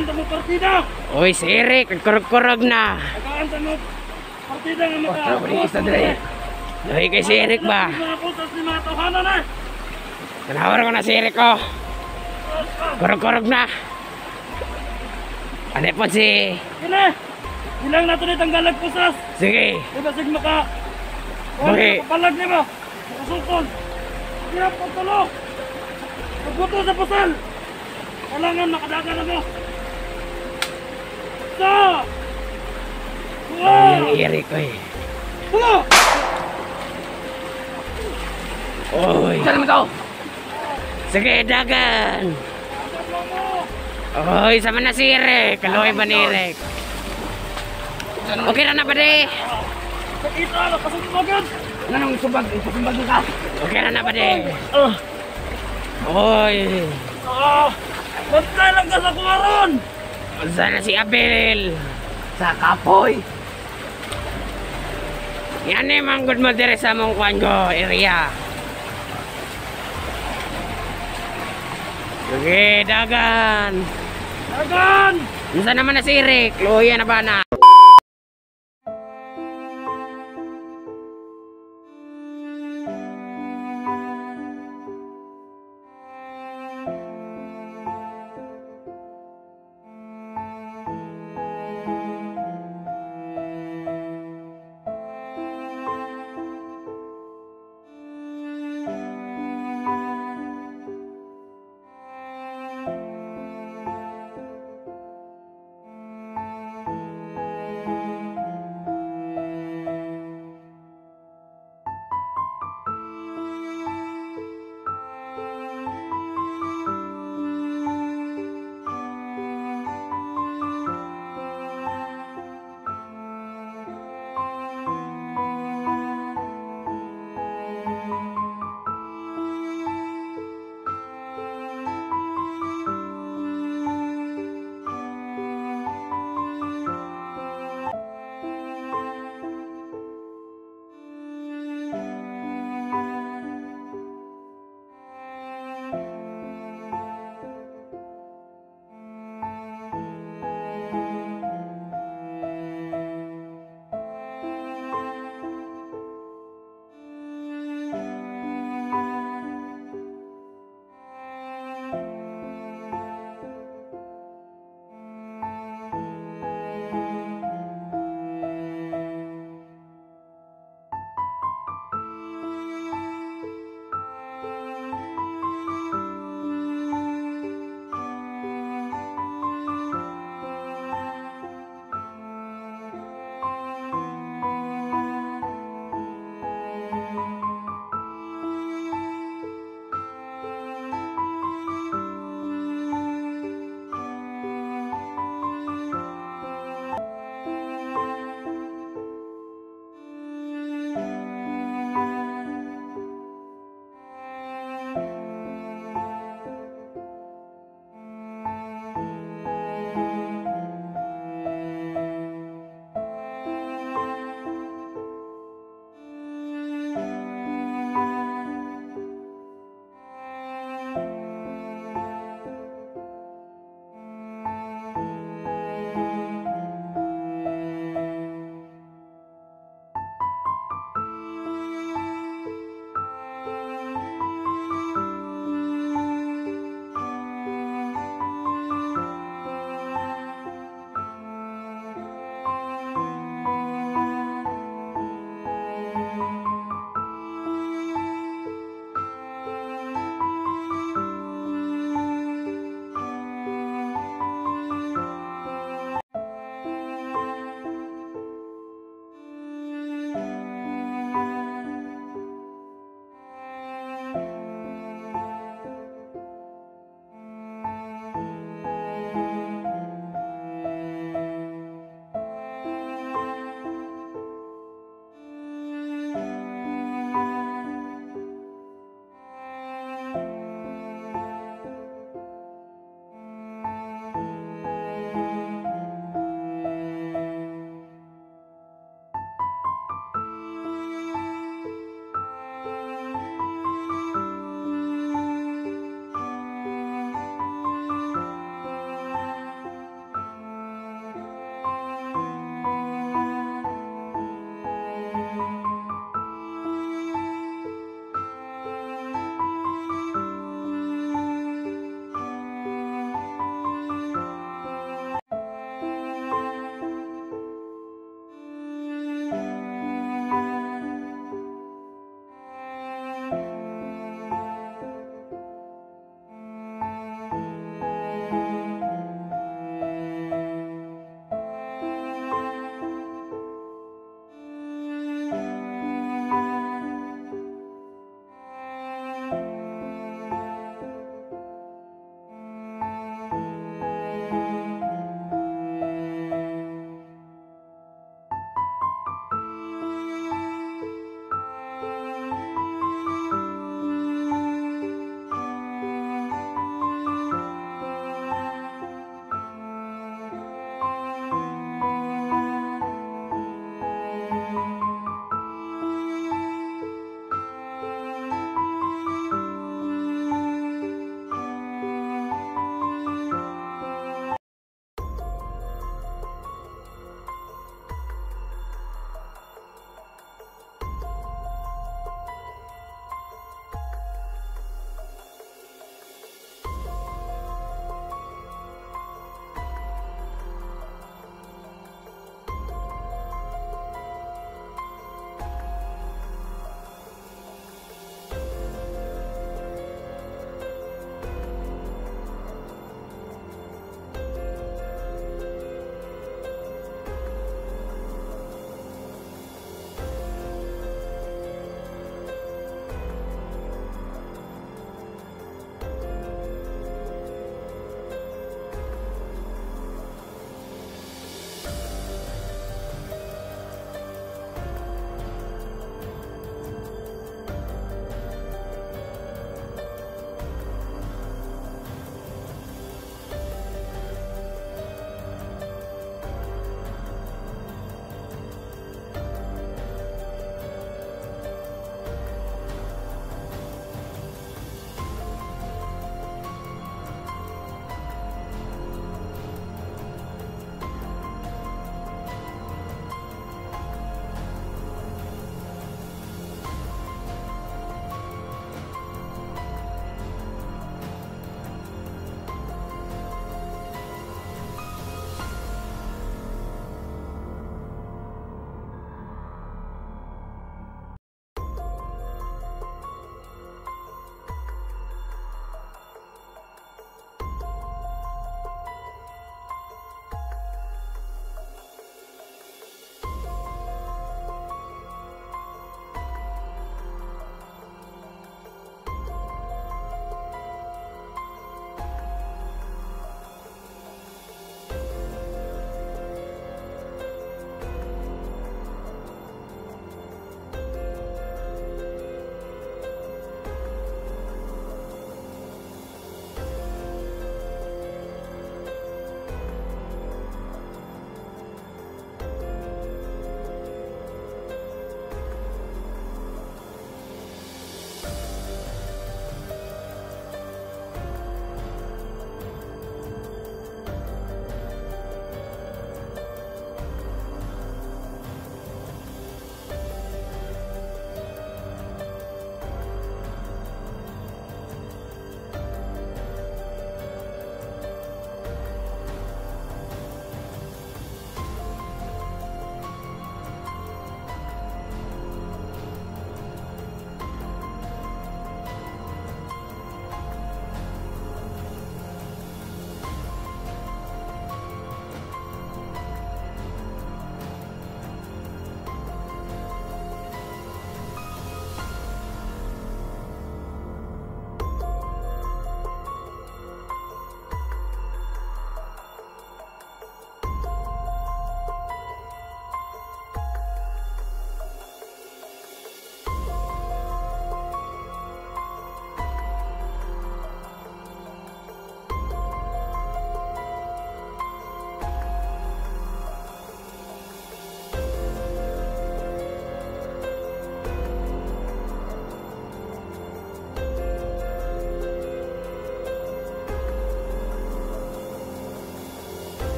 Nagaanta mo partida. Uy, si Eric, nagkurog-kurog na. Nagaanta mo partida nga maka. Isa dre. Uy, kay si Eric ba? Tanawar ko na si Eric ko. Kurog-kurog na. Ano po si... Kine! Ilang nato ni tanggalag pusas. Sige. Diba sig maka... Okay. Palag di ba? Makasultol. Kaya pagtulog. Pagbuto sa pusal. Kailangan makadaga na mo. Sa! Yung Eric ko eh. Hello! Uy. Saan mo ito? Sige, dagan. Uy, sama na si Eric. Kaluhay ba ni Eric? Okay na ba di? Kita, nakasumbagan. Anong subag? Subag ka? Okay na ba di? Uy. Bantay lang ka sa kuwaron. Sana si Abel. Sa kapoy. Yan eh, manggod mo dire sa mong kwango area. Sige, dagan. Dagan! Isa naman na si Eric. Luya na ba na?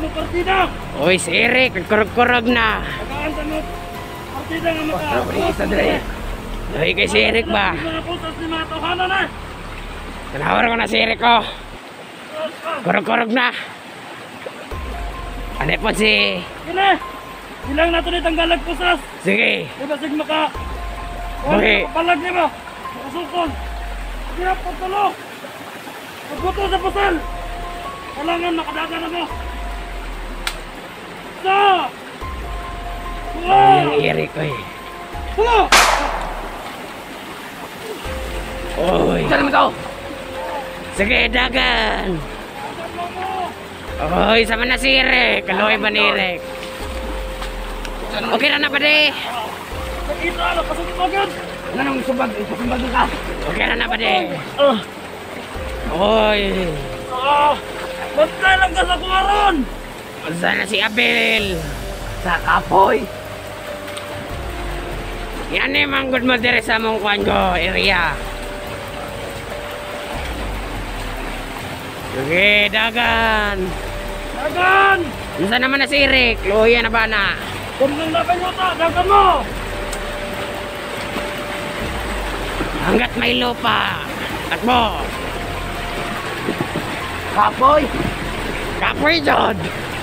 partida. Uy, si Eric, nagkurog-kurog na. Tagaan sa mga partida nga maka... Pero isa dre. Uy, kay si Eric ba? Mga putas ni mga tawhanan eh. Tanawar ko na si Eric ko. Kurog-kurog na. Ano po si... Kine, ilang nato ni tanggalag pusas. Sige. Diba sig maka... Okay. Palag niya ba? Makasukol. Hirap pagtulog. Pagbuto sa pasal. Kailangan nakadaga na mo. Sa! Oh, yung Eric ko eh. Hala! Uy. Saan mo ito? Sige, dagan. Uy, sama na si Eric. Kaloy ba ni Eric? Okay na ba di? Nakita na, pasukit mo agad. Ano nang subag? Ipasumbag ka. Okay na ba di? Uy. Bantay lang ka sa kuwaron. Sana si Abel. Sa kapoy. Yan eh, manggod mo dire sa mong kwan ko, area. Sige, dagan. Dagan! Isa naman na si Eric. Luya na ba na? Kung nang nakayota, dagan mo. Hanggat may lupa. Takbo. Kapoy! Kapoy, Jod.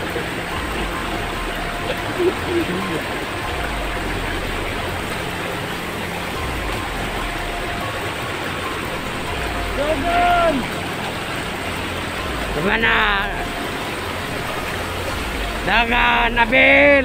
Dagan! Gimana? Dagan, Abel.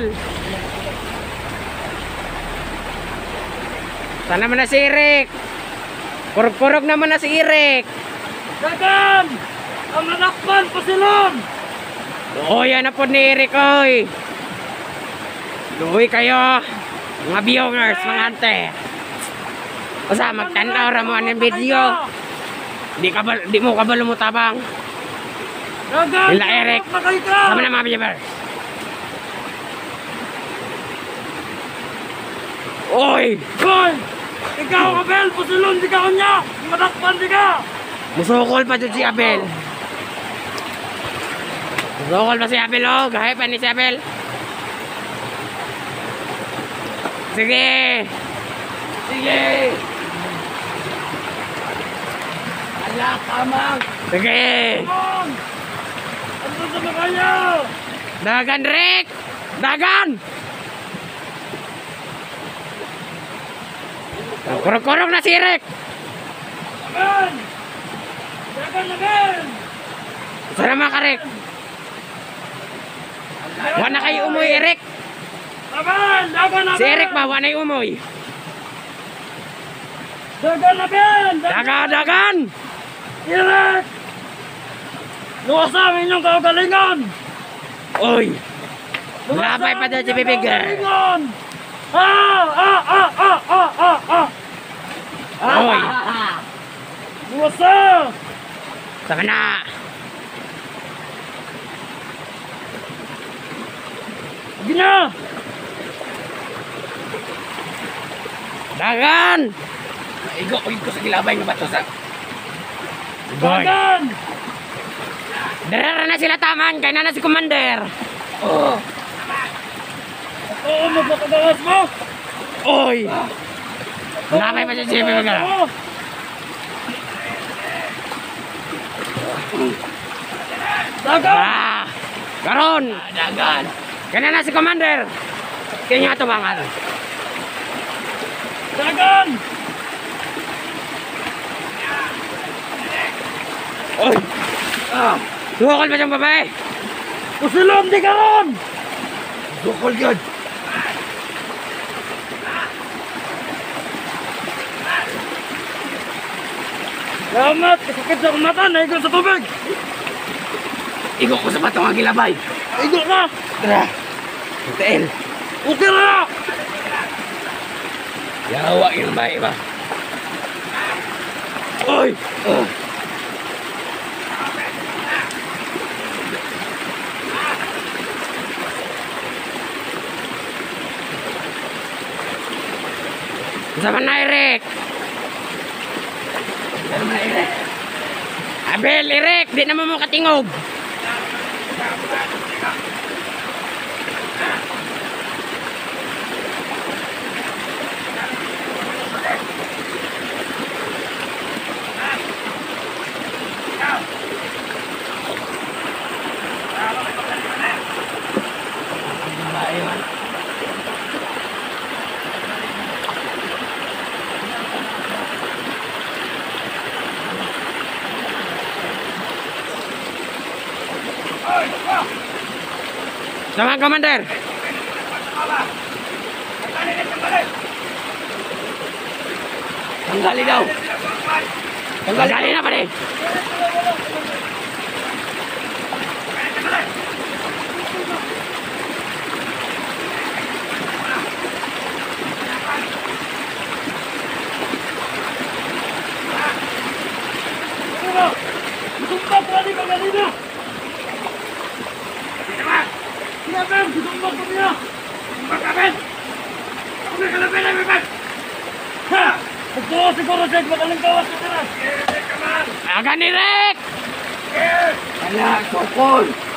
Sana naman na si Eric. Kurog-kurog naman na si Eric. Dagan! Ang anakpan, pasilon! Oo, yan na po ni Eric, oy. Luwi kayo. Mga viewers, mga ante. Basta magtanaw ra mo ang video. Di mo ka ba lumutabang? Dagan! Ila Eric. Magay ka! Sama na mga viewers. Oy! Hoy! Ikaw, Abel, pasilon, di ka kanya! Manakpan, di ka! Musukol pa dyan si Abel. Musukol pa si Abel, oh. Gahe pa ni si Abel. Sige. Sige. Ala, kamang. Sige. Come on! Ano sa makaya? Dagan, Rick. Dagan. Kurog-kurog na si Rick. Dagan! Dagan, Abel! Sana mga ka-Rick. Wala kayo umuwi, Eric. Abel! Dagan, Abel! Si Eric ba? Wala na umuwi. Dagan, Abel! Dagan, dagan. Eric! Luwas namin yung kagalingan! Oy. Labay pa dyan si Bibigay. Oy. Luwas na! Sama na. Sige na! Dagan. Igo ko sa gilabay ng bato sa. Boy. Dagan! Darara na sila taman. Kaya na si Commander. Oh. Oo, magpapagawas mo! Oy. Labay pa dyan si Bibigay. Dagan! Ah. Karon. Dagan. Kaya na si Commander. Kaya nga tumangan. Dagan! Oy. Ah. Dukol ba siyang babae? Usilom di karon! Dukol yun. Salamat! Kasakit sa akong mata! Naigo sa tubig! Igo ko sa batong ang gilabay. Igo ka! Tara. Hotel. Okay na! Yawa yung bahay ba? Oy! Oh. Sama na Eric! Sama na Eric! Abel, Eric! Di naman mo katingog! Sama komander. Tanggali daw. Tanggali na pare. Sumpah tadi kanina. Iya, Ben, sumpah kanina. Sumpah Ben. Udah kalau Ben, Ben. Ha, betul siguro saya bakalan gawas sa taras. Agan ni Rick. Ala, sokol.